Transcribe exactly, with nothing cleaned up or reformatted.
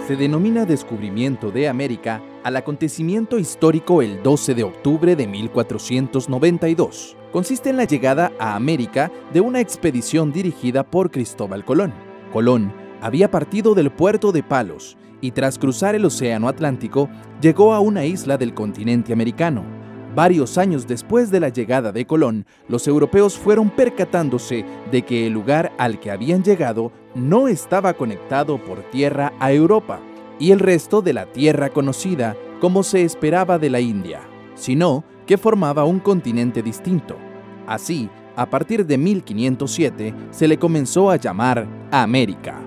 Se denomina descubrimiento de América al acontecimiento histórico el doce de octubre de mil cuatrocientos noventa y dos. Consiste en la llegada a América de una expedición dirigida por Cristóbal Colón. Colón había partido del puerto de Palos y tras cruzar el océano Atlántico llegó a una isla del continente americano. Varios años después de la llegada de Colón, los europeos fueron percatándose de que el lugar al que habían llegado no estaba conectado por tierra a Europa y el resto de la tierra conocida como se esperaba de la India, sino que formaba un continente distinto. Así, a partir de mil quinientos siete, se le comenzó a llamar América.